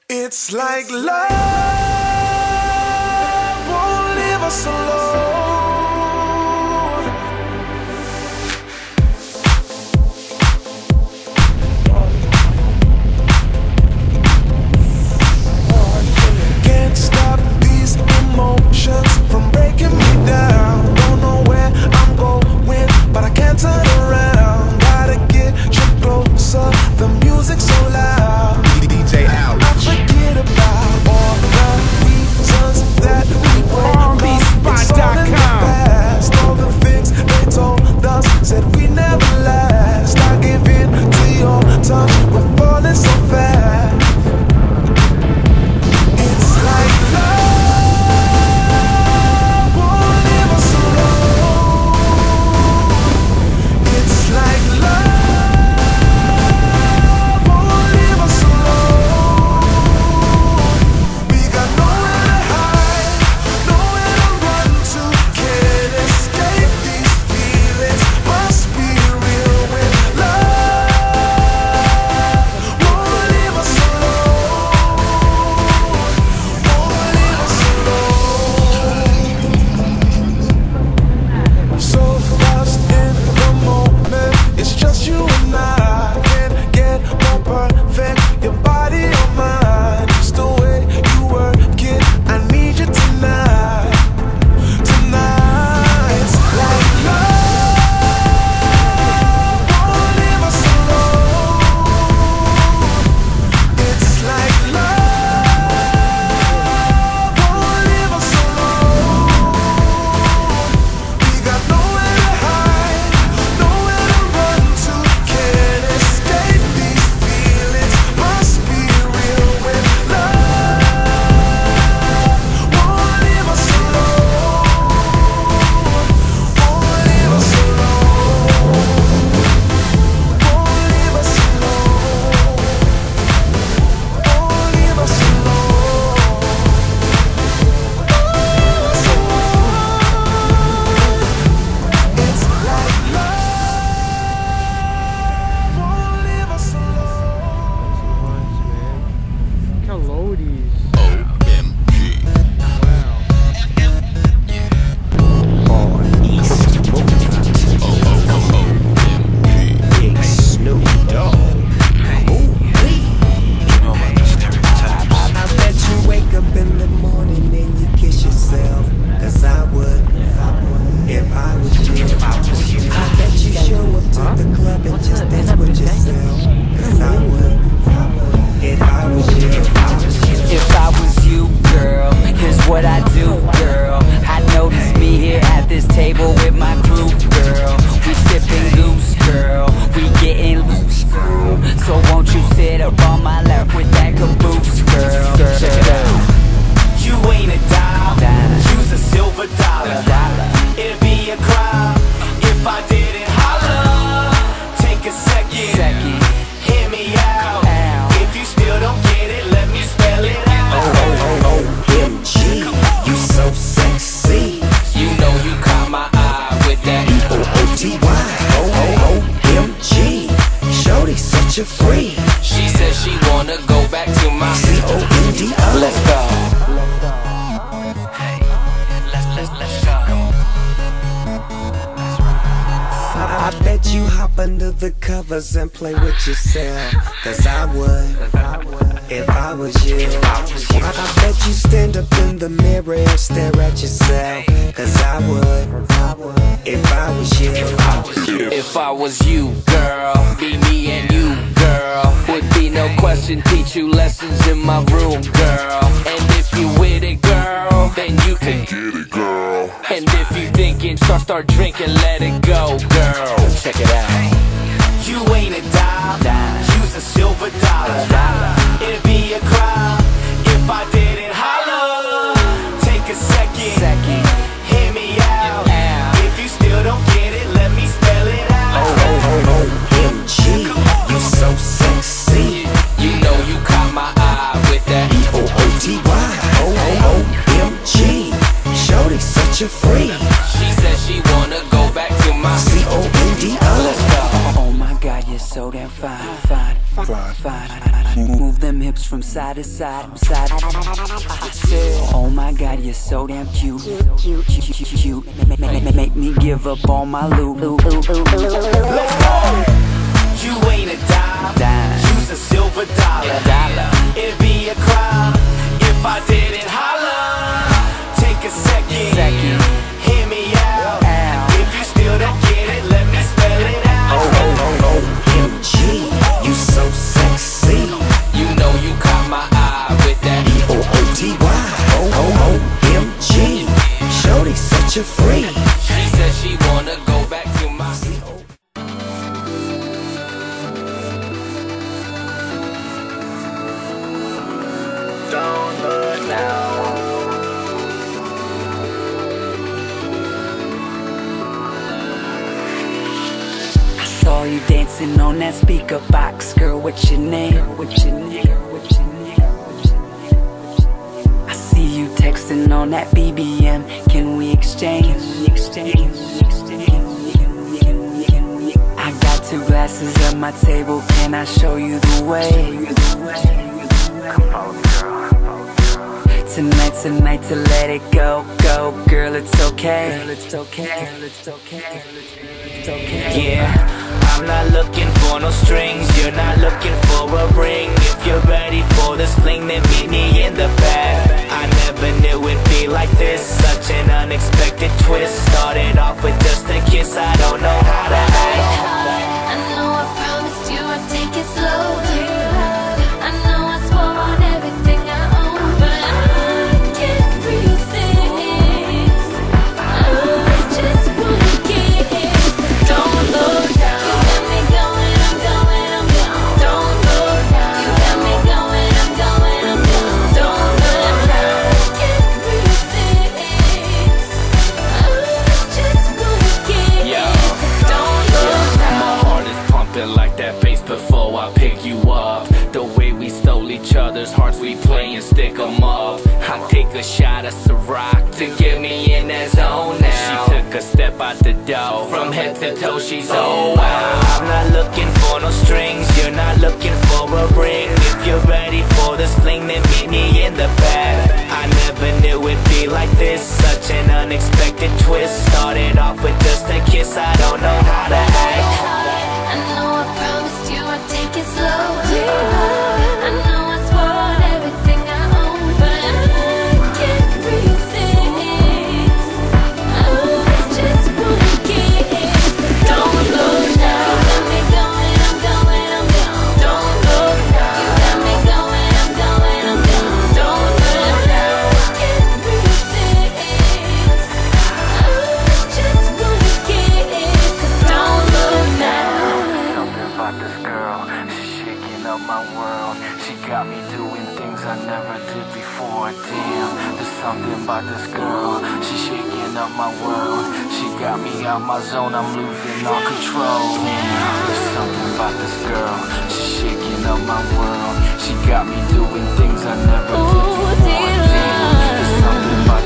It's like love won't leave us alone. Can't stop these emotions from breaking me down. Don't know where I'm going, but I can't turn around. Gotta get you closer, the music's so loud. DJ out. I forget about all the reasons that we broke up. It's all in the past. All the things they told us said we never last. I give in to your touch, we're falling so fast. It's like love won't leave us alone. It's like love won't leave us alone. We got nowhere to hide, nowhere to run to. Can't escape these feelings, must be real when love won't leave us alone. Won't leave us alone. So lost in the moment, it's just you and I. Can't get more perfect, your body or mine. Just the way you work it, I need you tonight. Tonight, it's like love won't leave us alone. It's like love won't leave us alone. We got nowhere to hide, nowhere to run to. Can't escape these feelings, must be real when love won't leave us alone. Won't leave us alone. Won't leave us alone. Won't leave us alone. It's like love won't leave us alone. Look how low these. Big Snoop Dogg. I bet you wake up in the morning and you kiss yourself. Cause I would, if I was you. I bet you show up to the club and just dance with yourself. Cause I would, if I was you. If I was you, girl, here's what I do, girl. I notice me here at this table with my crew, girl. We sipping goose, girl. We getting loose, girl. So won't you sit up on my lap with that caboose, girl? Check it out. You ain't a dime, you's a silver dollar. It'd be a crime if I didn't holler. Take a second, hear me out. If you still don't get it, let me spell it out. OMG, you so sexy. You know you caught my eye with that OOTY, OMG, shorty such a freak. She says she wanna go back to my CONDO. Let's go. Hey, let's go. I bet you hop under the covers and play with yourself. Cause I would, if I was you. I bet you stand up in the mirror and stare at yourself. Cause I would, if I was you. If I was you, girl, be me and you, girl. Would be no question, teach you lessons in my room, girl. And if you with it, girl, then you can get it, girl. And if you thinking, start drinking, let it go, girl. Check it out. You ain't a dime, you's a silver dollar. It'd be a crime if I didn't holler. Take a second, hear me out. If you still don't get it, let me spell it out. OMG, you so sexy. You know you caught my eye with that OOTY, OMG, shorty such a freak. She said she wanna go back to my CONDO. Let's go. Oh my God, you're so so damn fine, fine, fine, fine. Move them hips from side to side, side. I said, oh my God, you're so damn cute, cute, cute, cute, cute. Make me give up all my loot. Let's go! You ain't a dime, you's a silver dollar. It'd be a crime if I didn't holler. Take a second, hear me out. If you still don't get it, let me spell it out. OMG, you so sexy. You know you caught my eye with that EOOTY. OMG, shorty such a freak. She said she wanna go back to my Don't look now. I saw you dancing on that speaker box, girl. What's your name? What's your name? What's your name? I see you texting on that BBM. Can we exchange? I got 2 glasses at my table. Can I show you the way? Tonight to let it go, girl, it's okay. Yeah, I'm not looking for no strings. You're not looking for a ring. If you're ready for this fling, then meet me in the back. I never knew it'd be like this. Such an unexpected twist. Started off with just a kiss. I don't know how to act. I know I promised you I'd take it slow. I know I swore on everything I own, but I can't resist. I just wanna get it. Don't look down. You got me going, I'm going, I'm gone. Don't look down. You got me going, I'm going, I'm gone. Don't look down. I can't resist. I just wanna get it. Don't look down. My heart is pumping like that bass before I pick you up. The way we stole each other's hearts, we play and stick 'em up. I take a shot of Ciroc to get me in that zone now. She took a step out the door, from head to toe she's oh wow. I'm not looking for no strings, you're not looking for a ring. If you're ready for this fling, then meet me in the back. I never knew it'd be like this, such an unexpected twist. Started off with just a kiss, I don't know how to act. I know I promised you I'd take it slow. I know I swore on everything I own, but I can't resist. I just wanna get it. Don't look now. You got me going, I'm going, I'm gone. Don't look now. You got me going, I'm going, I'm gone. Don't look now. I can't resist. I just wanna get it. Don't look now. Something about this girl, she's shaking up my world. She got me doing things I never did before. Damn, there's something about this girl, she's shaking up my world. She got me out my zone, I'm losing all control. Damn, there's something about this girl, she's shaking up my world. She got me doing things I never did before. Damn, there's something about